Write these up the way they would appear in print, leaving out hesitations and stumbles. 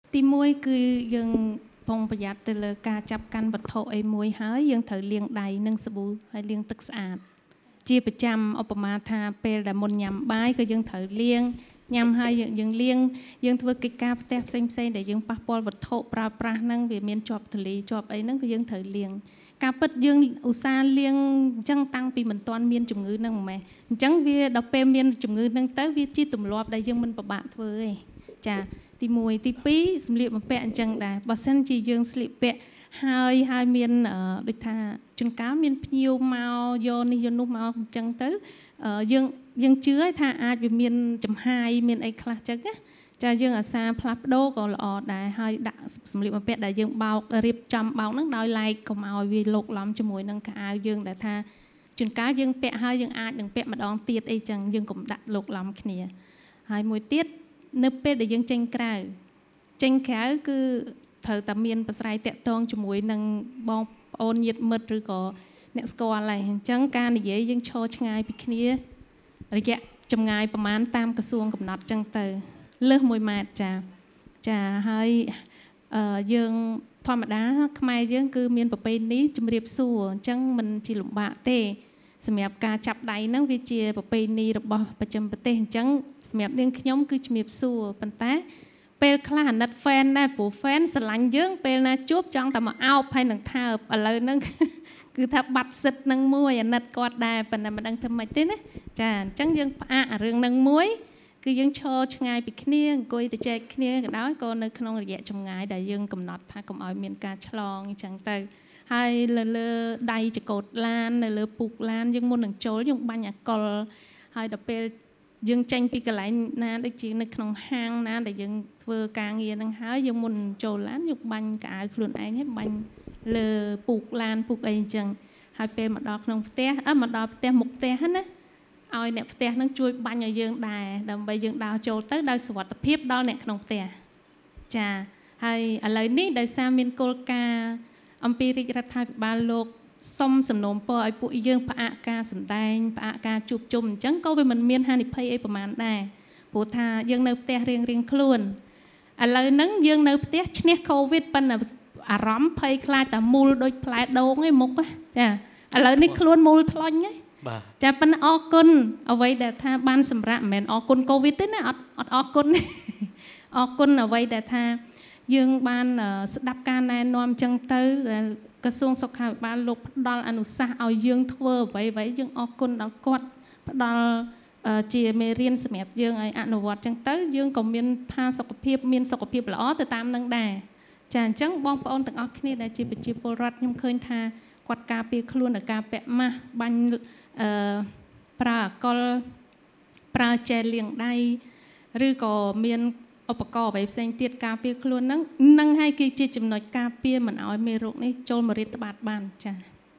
ទីមួយគឺយើងប្រុងប្រយ័ត្នទៅលើការចាប់កាន់វត្ថុអីមួយហើយយើងត្រូវលាងដៃនិងសាប៊ូហើយលាងទឹកស្អាតជាប្រចាំឧបមាថាពេលដែលមុនញ៉ាំបាយក៏យើងត្រូវលាងញ៉ាំហើយយើងលាងយើងធ្វើកិច្ចការផ្ទះផ្សេងដែលយើងប៉ះពាល់វត្ថុប្រើប្រាស់ហ្នឹងវាមានជាប់ទលីជាប់អីហ្នឹងក៏យើងត្រូវលាងការពិតយើងឧស្សាហ៍លាងអញ្ចឹងតាំងពីមិនទាន់មានជំងឺហ្នឹងម៉េះអញ្ចឹងវាដល់ពេលមានជំងឺហ្នឹងទៅវាជាទម្លាប់ដែលយើងមិនពិបាកធ្វើទេចាទី1ទី2សម្លៀកបំពាក់អញ្ចឹងដែរបើសិនជាយើងស្លៀកពាក់ហើយមានដូចថាជួនកាលមានភ្ញៀវមកយកនេះយកនោះមកអញ្ចឹងទៅយើងជឿថាអាចវាមានចំហាយមានអីខ្លះចឹងណាចាយើងអាសាផ្លាស់ប្ដូរក៏ល្អដែរហើយដាក់សម្លៀកបំពាក់ដែលយើងបោករៀបចំបោកហ្នឹងដោយឡែកកុំឲ្យវាលោកឡំជាមួយនឹងខោអាវយើងដែលថាជួនកាលយើងពាក់ហើយយើងអាចនឹងពាក់ម្ដងទៀតអីចឹងយើងកុំដាក់លោកឡំគ្នាហើយមួយទៀតនៅពេលដែលយើងចេញក្រៅគឺត្រូវតែមានប្រស្រ័យតាក់ទងជាមួយនឹងបងប្អូនញាតិមិត្តឬក៏អ្នកស្គាល់ហើយអញ្ចឹងការនិយាយយើងឈរឆ្ងាយពីគ្នារយៈចម្ងាយប្រមាណតាមក្រសួងកំណត់អញ្ចឹងទៅលើស1ម៉ែត្រចាហើយយើងធម្មតាខ្មែរយើងគឺមានប្រពៃណីជំរាបសួរអញ្ចឹងមិនជាលំបាកទេសម្រាប់ការចាប់ដៃហ្នឹងវាជាប្រពៃណីរបស់ប្រចាំប្រទេសអញ្ចឹងសម្រាប់នាងខ្ញុំគឺជំរាបសួរប៉ុន្តែពេលខ្លះអាណិត fan ដែរព្រោះ fan ស្រឡាញ់យើងពេលណាជួបចង់តែមកអោបហើយនឹងថើបឥឡូវហ្នឹងគឺថាបាត់សិទ្ធនឹងមួយអាណិតគាត់ដែរប៉ុន្តែមិនដឹងធ្វើម៉េចទេណាចាអញ្ចឹងយើងផ្អាករឿងហ្នឹងមួយគឺយើងឈរឆ្ងាយពីគ្នាអង្គុយទៅចែកគ្នាក៏ដោយក៏នៅក្នុងរយៈចម្ងាយដែលយើងកំណត់ថាកុំឲ្យមានការឆ្លងអញ្ចឹងទៅហើយលើដៃចកោតឡាននៅលើពុកឡានយើងមុននឹងចូលយើងបាញ់អាកុលហើយដល់ពេលយើងចេញពីកន្លែងណាដូចជានៅក្នុងហាងណាដែលយើងធ្វើការងារហ្នឹងហើយយើងមុនចូលឡានយើងបាញ់កៅអៅខ្លួនឯងហើយបាញ់លើពុកឡានពុកអីអញ្ចឹងហើយពេលមកដល់ក្នុងផ្ទះមកដល់ផ្ទះមុខផ្ទះណាឲ្យអ្នកផ្ទះហ្នឹងជួយបាញ់ឲ្យយើងដែរដើម្បីយើងដើរចូលទៅដោយសុវត្ថិភាពដល់អ្នកក្នុងផ្ទះចាហើយឥឡូវនេះដោយសារមានគោលការណ៍អំពីរាជរដ្ឋាភិបាលលោកសុំសំណូមពរឲ្យពួកយើងផ្អាកការសម្ដែងផ្អាកការជួបជុំអញ្ចឹងក៏វាមិនមានហានិភ័យអីប្រហែលដែរព្រោះថាយើងនៅផ្ទះរៀងខ្លួនឥឡូវហ្នឹងយើងនៅផ្ទះឈ្នះកូវីដប៉ុន្តែអារម្មណ៍ភ័យខ្លាចតែមូលដូចផ្លែដូងឯមុខចាឥឡូវនេះខ្លួនមូលថ្លាញ់ហ៎ចាប៉ុន្តែអរគុណអ្វីដែលថាបានសម្រាប់មិនមែនអរគុណកូវីដទេណាអត់អរគុណអរគុណអ្វីដែលថាយើងបានស្ដាប់ការណែនាំអញ្ចឹងទៅក្រសួងសុខាភិបាលលោកផ្ដល់អនុសាសន៍ឲ្យយើងធ្វើអ្វីយើងអរគុណដល់គាត់ផ្ដល់ជាមេរៀនសម្រាប់យើងឲ្យអនុវត្តអញ្ចឹងទៅយើងក៏មានផាសុខភាពមានសុខភាពល្អទៅតាមនឹងដែរចាអញ្ចឹងបងប្អូនទាំងអស់គ្នាដែលជាប្រជាពលរដ្ឋខ្ញុំឃើញថាគាត់ការពារខ្លួនដោយការពាក់ម៉ាស់បាញ់ប្រើអាកុលប្រើជែលលាងដៃឬក៏មានឧបករណ៍អ្វីផ្សេងទៀតការពារខ្លួនហ្នឹងហើយគឺជាចំណុចការពារមិនឲ្យមេរោគនេះចូលមករាតត្បាតបានចា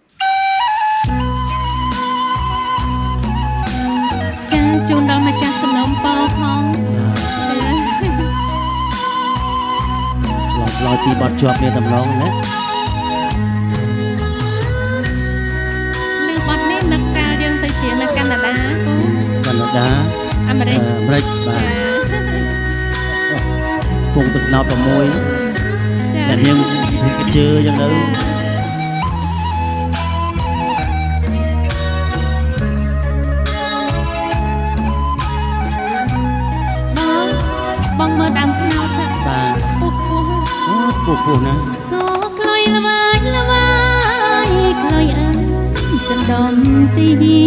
ជូនដល់ម្ចាស់សំណូមពរផងឆ្លើយពីបទជាប់នេះតម្លងណាលើបទនេះនឹកកាលយើងទៅជានៅកាណាដាអាមេរិកបាទពងទឹកណោត6តែយើងគេជឿយ៉ាងទៅបងមើលដើមថ្នោតបាទពុះណាសូក្លុយល្វាយក្លុយអើសណ្ដំទី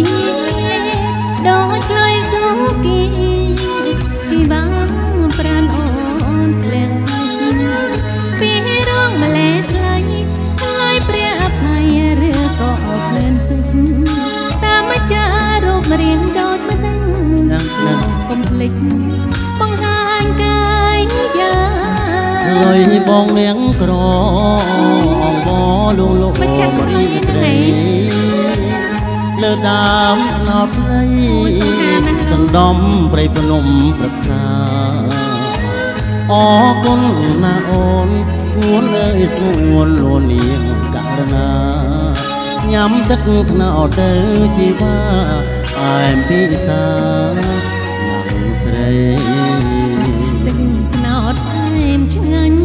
ដូចក្លុយសូគីជីបាប្រានអូនភ្លេចពីរងម្លែថ្លៃព្រះអភ័យឬក៏ភ្លើនទឹកតាមម្ចាស់រូបរាងដូចមិនដឹងកុំភ្លេចបង្ហាញកាយយ៉ាងលុយបងនាងក្រអងបលួងលោកបរិយត្រីលើដើមថ្នោតភ្លៃសណ្ដំព្រៃភ្នំប្រឹក្សាអរគុណណាអូនស្ងួនអើយស្ងួនលួននាងករណាញ៉ាំទឹកថ្នោតទៅជីវ៉ាអែមពីសាស្រីទឹកថ្នោតអែមឆ្ងាញ់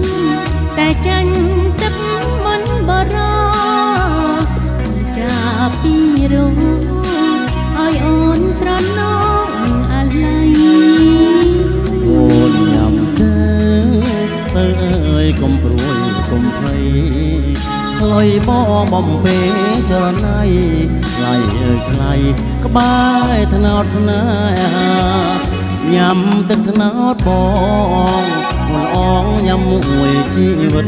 បើអើយកុំព្រួយកុំភ័យលុយបងបំពេចរណៃថ្លៃអើយថ្លៃក្បែរថ្នោតស្នេហាញ៉ាំទឹកថ្នោតបងមុនអងញ៉ាំមួយជីវិត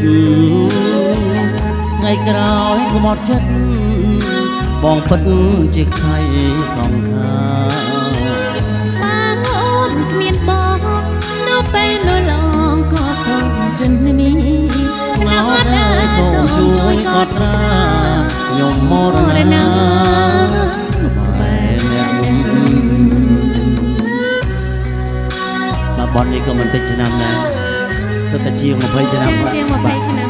ថ្ងៃក្រោយក្បត់ចិត្តបងពិតជាខ្សែសងខាបានអូនគ្មានបងនៅពេលលលងក៏សូមចិនមីណោដែរសូមជួយកត់ត្រាខ្ញុំមរណាបែអ្នកបាទបននេះក៏មិនតិចឆ្នាំដែរសុទ្ធតែជាង20ឆ្នាំជាង20ឆ្នាំ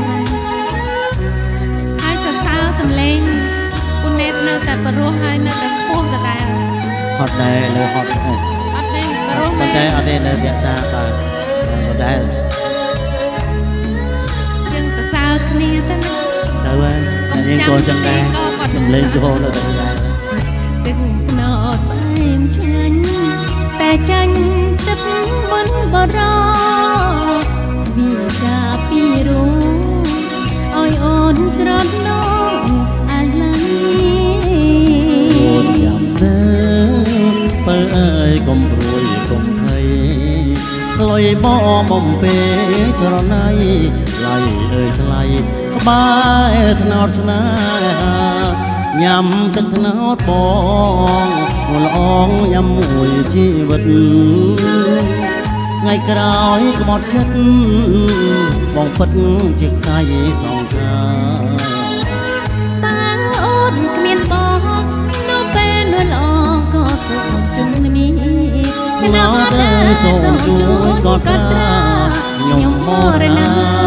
ហើយសរសើរសំឡេងពូណេតនៅតែបរោះហើយនៅតែខ្ពស់ដដែលហត់ដែរលើហត់អត់ទេបរោះតែអត់ទេនៅរក្សាបាទដដែលយើងសរសើរគ្នាទៅណាទៅហើយតែយើងក៏ចឹងដែរសំឡេងចូលនៅតែដែរទឹកណោតបែមឆ្ងាញ់តែចាញ់ទឹកមិនបរោវាចាពីរូឲ្យអូនស្រត់ណងអាឡៃអូនចាំទៅបើអើយកុំព្រួយកុំភ័យលុយបងបំពេចរណៃថ្លៃអើយថ្លៃក្បែរថ្នោតស្នេហាញ៉ាំទឹកថ្នោតបងមុនអងញ៉ាំមួយជីវិតថ្ងៃក្រោយក្បត់ចិត្តបងពិតជាខ្សែសងខាតាអូនគ្មានបងនៅពេលលលងក៏សូមជុំមីណោដែរសូមជួយកត់ត្រាខ្ញុំមរណា